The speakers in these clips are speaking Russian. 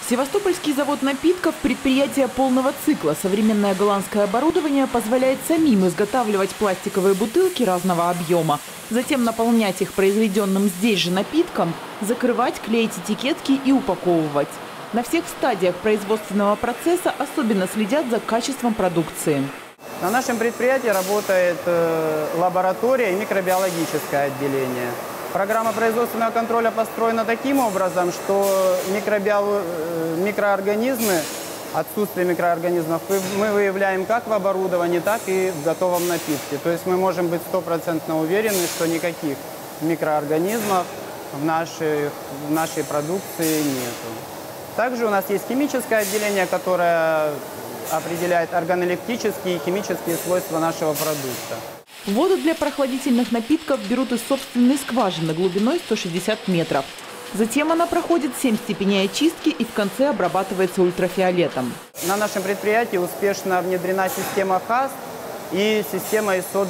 Севастопольский завод напитков – предприятие полного цикла. Современное голландское оборудование позволяет самим изготавливать пластиковые бутылки разного объема, затем наполнять их произведенным здесь же напитком, закрывать, клеить этикетки и упаковывать. На всех стадиях производственного процесса особенно следят за качеством продукции. На нашем предприятии работает лаборатория и микробиологическое отделение. Программа производственного контроля построена таким образом, что микроорганизмы, отсутствие микроорганизмов мы выявляем как в оборудовании, так и в готовом напитке. То есть мы можем быть стопроцентно уверены, что никаких микроорганизмов в нашей продукции нету. Также у нас есть химическое отделение, которое определяет органолептические и химические свойства нашего продукта. Воду для прохладительных напитков берут из собственной скважины глубиной 160 метров. Затем она проходит 7 степеней очистки и в конце обрабатывается ультрафиолетом. На нашем предприятии успешно внедрена система ХАСТ и система ISO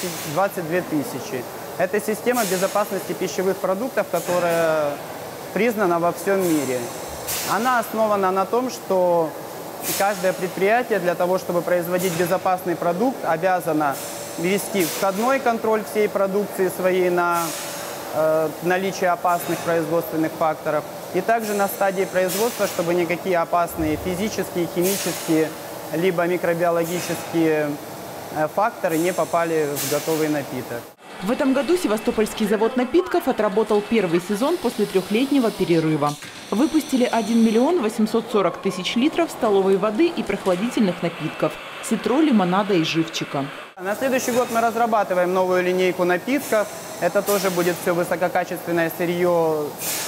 22000. Это система безопасности пищевых продуктов, которая признана во всем мире. Она основана на том, что каждое предприятие для того, чтобы производить безопасный продукт, обязано вести входной контроль всей продукции своей на наличие опасных производственных факторов. И также на стадии производства, чтобы никакие опасные физические, химические, либо микробиологические факторы не попали в готовый напиток. В этом году Севастопольский завод напитков отработал первый сезон после трехлетнего перерыва. Выпустили 1 миллион 840 тысяч литров столовой воды и прохладительных напитков – ситро, лимонада и живчика. На следующий год мы разрабатываем новую линейку напитков. Это тоже будет все высококачественное сырье,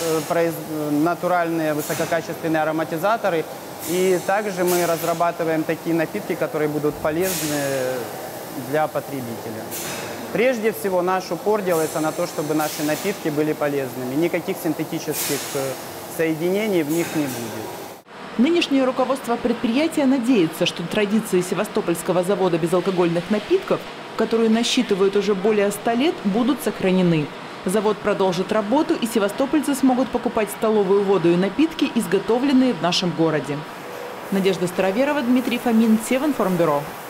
натуральные высококачественные ароматизаторы. И также мы разрабатываем такие напитки, которые будут полезны для потребителя. Прежде всего наш упор делается на то, чтобы наши напитки были полезными. Никаких синтетических соединений в них не будет. Нынешнее руководство предприятия надеется, что традиции Севастопольского завода безалкогольных напитков, которые насчитывают уже более 100 лет, будут сохранены. Завод продолжит работу, и севастопольцы смогут покупать столовую воду и напитки, изготовленные в нашем городе. Надежда Староверова, Дмитрий Фомин, Севинформбюро.